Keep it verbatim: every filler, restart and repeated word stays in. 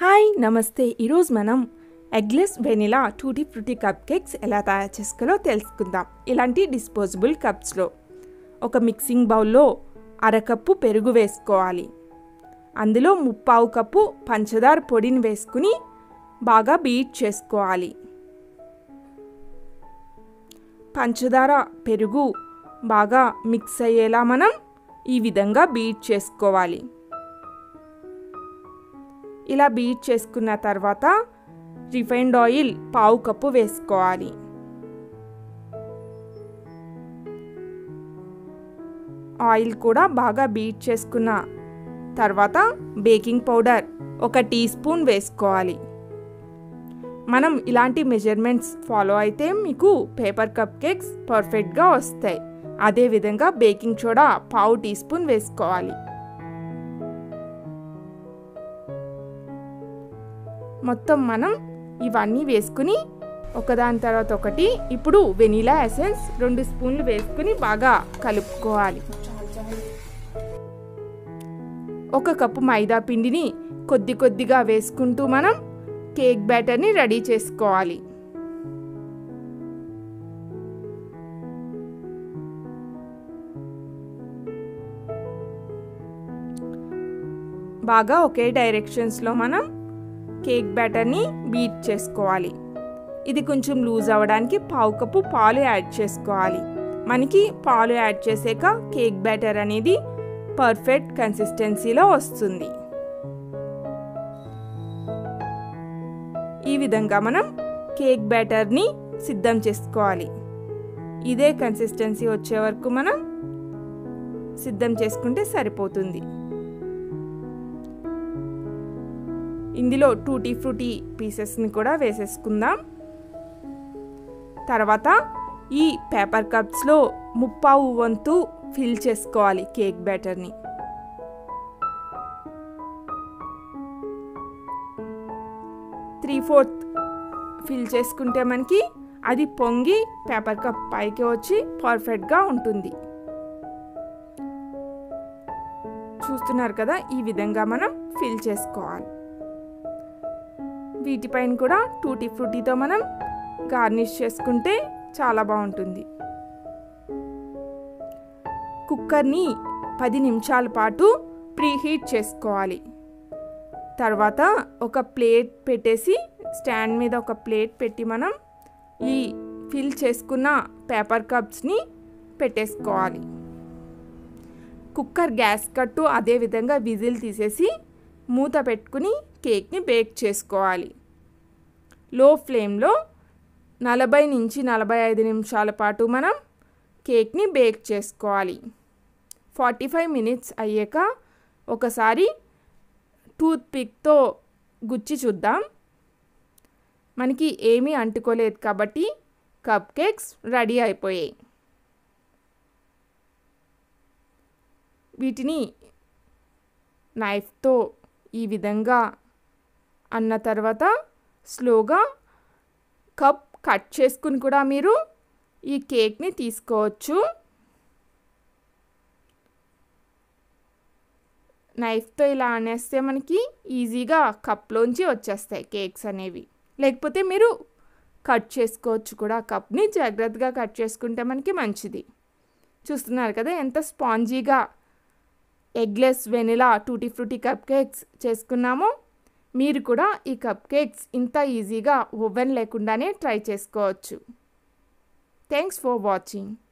Hi నమస్తే. ఈరోజు మనం eggless vanilla tutti frutti cupcakes ఎలా తయారు చేసుకోవాలో తెలుసుకుందాం. ఇలాంటి డిస్పోజబుల్ కప్స్లో ఒక మిక్సింగ్ బౌల్లో అరకప్పు పెరుగు వేసుకోవాలి. అందులో ముప్పావు కప్పు పంచదార పొడిని వేసుకుని బాగా బీట్ చేసుకోవాలి. పంచదార పెరుగు బాగా మిక్స్ అయ్యేలా మనం ఈ విధంగా బీట్ చేసుకోవాలి. ఇలా బీట్ చేసుకున్న తర్వాత రిఫైన్డ్ ఆయిల్ పావు కప్పు వేసుకోవాలి. ఆయిల్ కూడా బాగా బీట్ చేసుకున్న తర్వాత బేకింగ్ పౌడర్ ఒక టీ స్పూన్ వేసుకోవాలి. మనం ఇలాంటి మెజర్మెంట్స్ ఫాలో అయితే మీకు పేపర్ కప్ కేక్స్ పర్ఫెక్ట్గా వస్తాయి. అదేవిధంగా బేకింగ్ సోడా పావు టీ స్పూన్ వేసుకోవాలి. మొత్తం మనం ఇవన్నీ వేసుకుని ఒకదాని తర్వాత ఒకటి ఇప్పుడు వెనిలా ఎసెన్స్ రెండు స్పూన్లు వేసుకుని బాగా కలుపుకోవాలి. ఒక కప్పు మైదా పిండిని కొద్ది కొద్దిగా వేసుకుంటూ మనం కేక్ బ్యాటర్ని రెడీ చేసుకోవాలి. బాగా ఒకే డైరెక్షన్స్లో మనం కేక్ బ్యాటర్ని బీట్ చేసుకోవాలి. ఇది కొంచెం లూజ్ అవ్వడానికి పావు కప్పు పాలు యాడ్ చేసుకోవాలి. మనకి పాలు యాడ్ చేసాక కేక్ బ్యాటర్ అనేది పర్ఫెక్ట్ కన్సిస్టెన్సీలో వస్తుంది. ఈ విధంగా మనం కేక్ బ్యాటర్ని సిద్ధం చేసుకోవాలి. ఇదే కన్సిస్టెన్సీ వచ్చే వరకు మనం సిద్ధం చేసుకుంటే సరిపోతుంది. ఇందులో టూటీ ఫ్రూటీ పీసెస్ని కూడా వేసేసుకుందాం. తర్వాత ఈ పేపర్ కప్స్లో ముప్పావు వంతు ఫిల్ చేసుకోవాలి కేక్ బ్యాటర్ని. త్రీ ఫోర్త్ ఫిల్ చేసుకుంటే మనకి అది పొంగి పేపర్ కప్ పైకి వచ్చి పర్ఫెక్ట్గా ఉంటుంది. చూస్తున్నారు కదా, ఈ విధంగా మనం ఫిల్ చేసుకోవాలి. వీటిపైన కూడా టూటీ ఫ్రూటీతో మనం గార్నిష్ చేసుకుంటే చాలా బాగుంటుంది. కుక్కర్ని పది నిమిషాల పాటు ప్రీహీట్ చేసుకోవాలి. తర్వాత ఒక ప్లేట్ పెట్టేసి స్టాండ్ మీద ఒక ప్లేట్ పెట్టి మనం ఈ ఫిల్ చేసుకున్న పేపర్ కప్స్ని పెట్టేసుకోవాలి. కుక్కర్ గ్యాస్ కట్టు అదేవిధంగా విజిల్ తీసేసి మూత పెట్టుకుని కేక్ని బేక్ చేసుకోవాలి. లో ఫ్లేమ్లో నలభై నుంచి నలభై ఐదు నిమిషాల పాటు మనం కేక్ని బేక్ చేసుకోవాలి. ఫార్టీ ఫైవ్ మినిట్స్ అయ్యాక ఒకసారి టూత్ పిక్తో గుచ్చి చూద్దాం. మనకి ఏమీ అంటుకోలేదు కాబట్టి కప్ కేక్స్ రెడీ అయిపోయాయి. వీటిని నైఫ్తో ఈ విధంగా అన్న తర్వాత స్లోగా కప్ కట్ చేసుకుని కూడా మీరు ఈ కేక్ని తీసుకోవచ్చు. నైఫ్తో ఇలా అనేస్తే మనకి ఈజీగా కప్లోంచి వచ్చేస్తాయి కేక్స్ అనేవి. లేకపోతే మీరు కట్ చేసుకోవచ్చు కూడా. కప్ని జాగ్రత్తగా కట్ చేసుకుంటే మనకి మంచిది. చూస్తున్నారు కదా ఎంత స్పాంజీగా eggless vanilla tutti frutti cupcakes చేసుకున్నామో. మీరు కూడా ఈ కప్ కేక్స్ ఇంత ఈజీగా ఓవెన్ లేకుండానే ట్రై చేసుకోవచ్చు. Thanks for watching.